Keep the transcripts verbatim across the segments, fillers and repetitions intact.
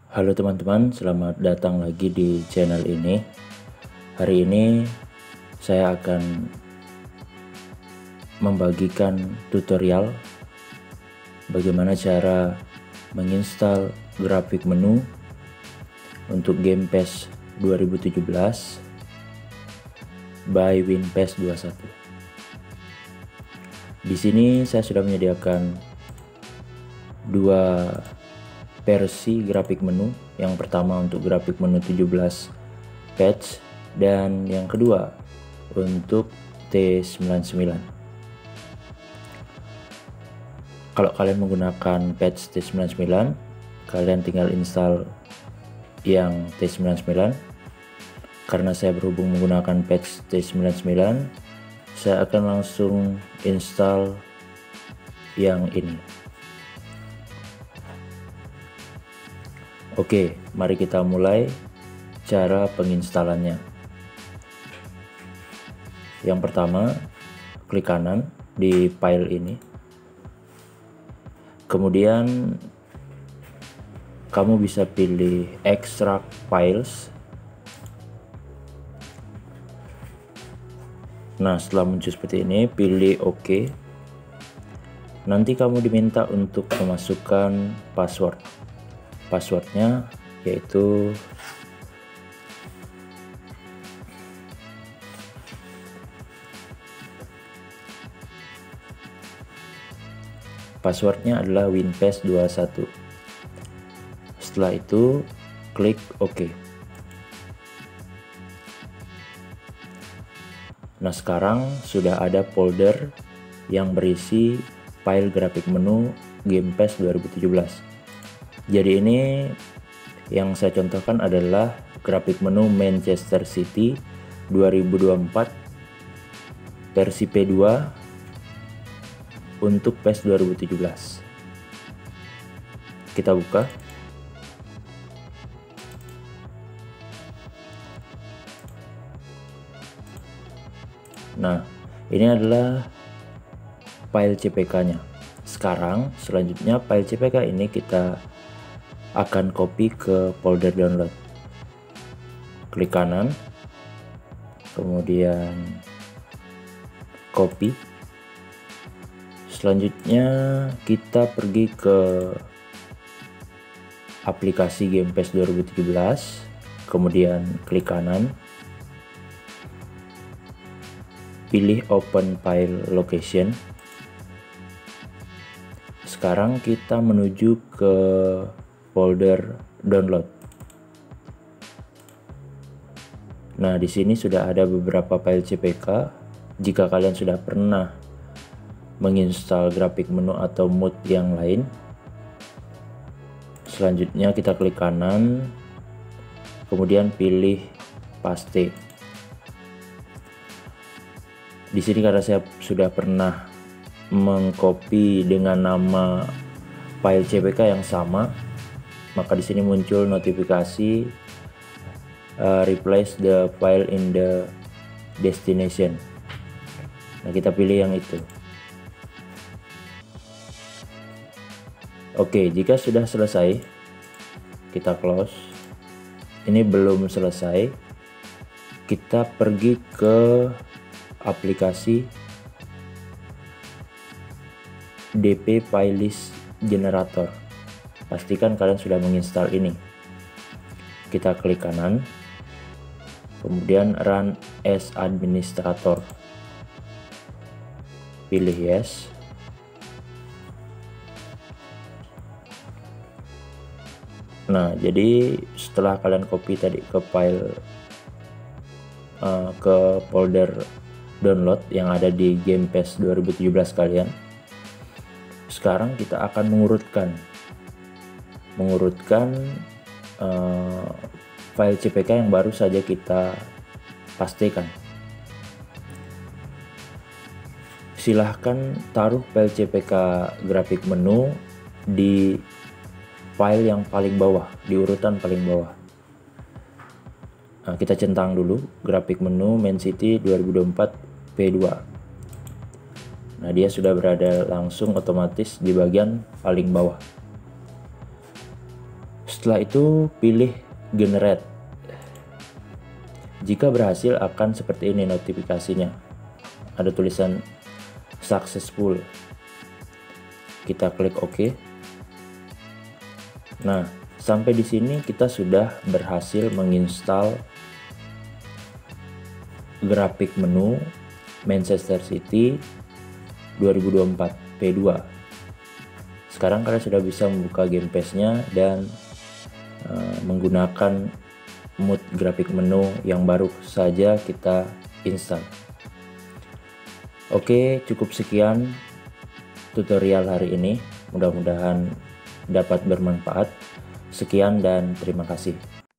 Halo teman-teman, selamat datang lagi di channel ini. Hari ini saya akan membagikan tutorial bagaimana cara menginstal grafik menu untuk game PES dua ribu tujuh belas by WinPES dua puluh satu. Di sini saya sudah menyediakan dua versi grafik menu. Yang pertama untuk grafik menu tujuh belas patch dan yang kedua untuk T sembilan puluh sembilan. Kalau kalian menggunakan patch T sembilan puluh sembilan, kalian tinggal install yang T sembilan puluh sembilan. Karena saya berhubung menggunakan patch T sembilan puluh sembilan, saya akan langsung install yang ini. Oke, mari kita mulai cara penginstalannya. Yang pertama, klik kanan di file ini. Kemudian kamu bisa pilih extract files. Nah, setelah muncul seperti ini, pilih OK. Nanti kamu diminta untuk memasukkan password. Passwordnya yaitu passwordnya adalah WinPES dua puluh satu. Setelah itu klik OK. Nah, sekarang sudah ada folder yang berisi file grafik menu game PES dua ribu tujuh belas. Jadi ini yang saya contohkan adalah grafik menu Manchester City dua ribu dua puluh empat versi P dua untuk PES dua ribu tujuh belas. Kita buka. Nah, ini adalah file C P K-nya. Sekarang selanjutnya file C P K ini kita akan copy ke folder download. Klik kanan, kemudian copy. Selanjutnya kita pergi ke aplikasi game PES dua ribu tujuh belas, kemudian klik kanan, pilih open file location. Sekarang kita menuju ke folder download. Nah, di sini sudah ada beberapa file C P K. Jika kalian sudah pernah menginstal grafik menu atau mode yang lain, selanjutnya kita klik kanan, kemudian pilih paste. Di sini karena saya sudah pernah mengcopy dengan nama file C P K yang sama, maka di sini muncul notifikasi uh, replace the file in the destination. Nah, kita pilih yang itu. Oke, jika sudah selesai, kita close. Ini belum selesai. Kita pergi ke aplikasi D P Playlist Generator. Pastikan kalian sudah menginstal ini. Kita klik kanan, kemudian run as administrator. Pilih yes. Nah, jadi setelah kalian copy tadi ke file uh, ke folder download yang ada di game PES dua ribu tujuh belas kalian, sekarang kita akan mengurutkan mengurutkan uh, file C P K yang baru saja kita pastikan. Silahkan taruh file C P K grafik menu di file yang paling bawah, di urutan paling bawah. Nah, kita centang dulu grafik menu Man City dua ribu dua puluh empat P dua. Nah, dia sudah berada langsung otomatis di bagian paling bawah. Setelah itu pilih generate. Jika berhasil akan seperti ini notifikasinya. Ada tulisan successful. Kita klik OK. Nah, sampai di sini kita sudah berhasil menginstal grafik menu Manchester City dua ribu dua puluh empat P dua. Sekarang kalian sudah bisa membuka Game Pass-nya dan uh, menggunakan mood grafik menu yang baru saja kita install. Oke, cukup sekian tutorial hari ini. Mudah-mudahan dapat bermanfaat. Sekian dan terima kasih.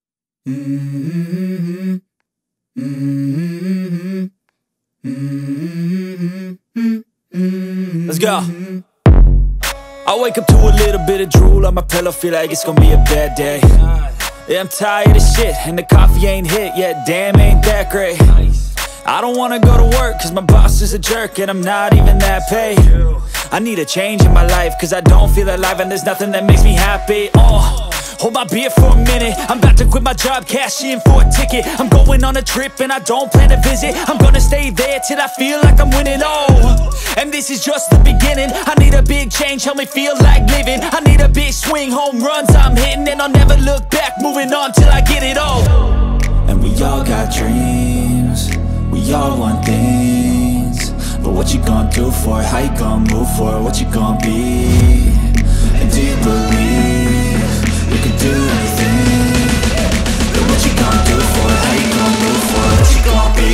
Let's go. I wake up to a little bit of drool on my pillow, feel like it's gonna be a bad day. Yeah, I'm tired of shit, and the coffee ain't hit yet, damn, ain't that great. I don't wanna go to work, cause my boss is a jerk, and I'm not even that paid. I need a change in my life, cause I don't feel alive, and there's nothing that makes me happy. Oh, hold my beer for a minute, I'm about to quit my job, cash in for a ticket. I'm going on a trip, and I don't plan to visit. I'm gonna stay there till I feel like I'm winning, oh. And this is just the beginning. I need a big change, help me feel like living. I need a big swing, home runs I'm hitting, and I'll never look back, moving on till I get it all. And we all got dreams, we all want things, but what you gonna do for it? How you gonna move for it? What you gonna be? And do you believe you can do anything? But what you gonna do for it? How you gonna move for it? What you gonna be?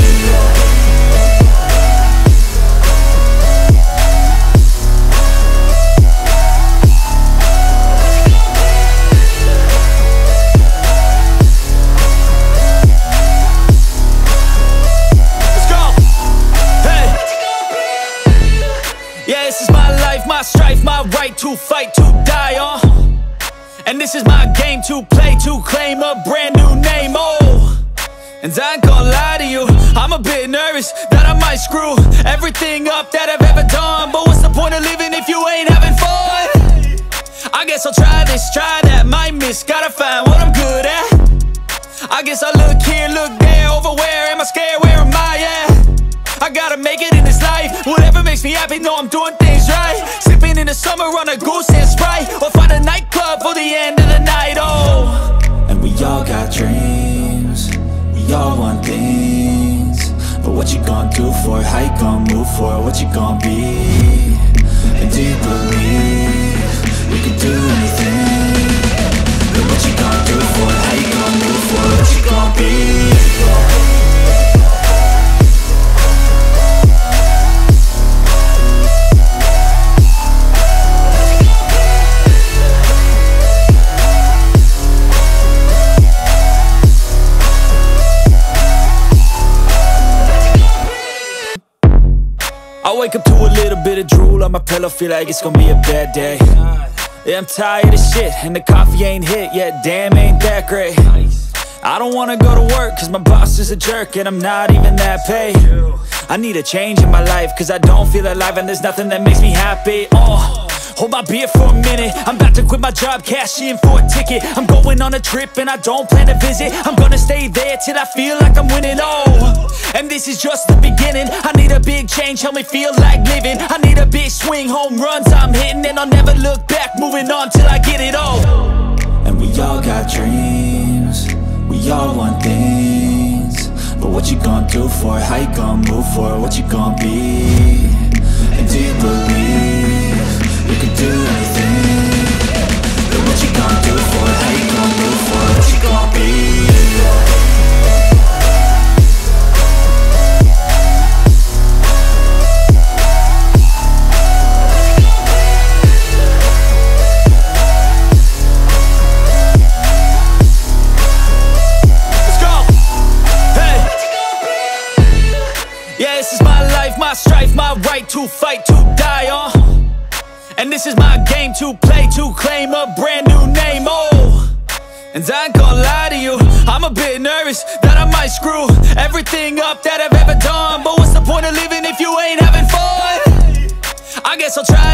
Yeah, this is my life, my strife, my right to fight, to die on. And this is my game to play, to claim a brand new name, oh. And I ain't gonna lie to you, I'm a bit nervous that I might screw everything up that I've ever done. But what's the point of living if you ain't having fun? I guess I'll try this, try that, might miss, gotta find what I'm good at. I guess I look here, look there, over where am I scared, where am I at? I gotta make it in this life, whatever makes me happy, know I'm doing things right. Sipping in the summer on a goose and Sprite, or find a nightclub for the end of the night, oh. And we all got dreams, we all want things, but what you gonna do for it? How you gonna move for it? What you gonna be? And do you believe you can do anything? But what you gonna do for it? How you gonna move for it? What you gonna be? I wake up to a little bit of drool on my pillow, feel like it's gonna be a bad day. Yeah, I'm tired of shit, and the coffee ain't hit yet, damn, ain't that great. I don't wanna go to work, cause my boss is a jerk, and I'm not even that paid. I need a change in my life, cause I don't feel alive, and there's nothing that makes me happy. Oh, hold my beer for a minute, I'm about to quit my job, cash in for a ticket. I'm going on a trip, and I don't plan to visit. I'm gonna stay there till I feel like I'm winning, oh. And this is just the beginning. I need a big change, help me feel like living. I need a big swing, home runs I'm hitting, and I'll never look back, moving on till I get it all. And we all got dreams, we all want things, but what you gonna do for it? How you gonna move for it? What you gonna be? And do you believe you can do anything? But what you gonna do for it? How you gonna move for it? What you gonna be? Yeah, this is my life, my strife, my right to fight, to die on. And this is my game to play, to claim a brand new name, oh. And I ain't gonna lie to you, I'm a bit nervous that I might screw everything up that I've ever done. But what's the point of living if you ain't having fun? I guess I'll try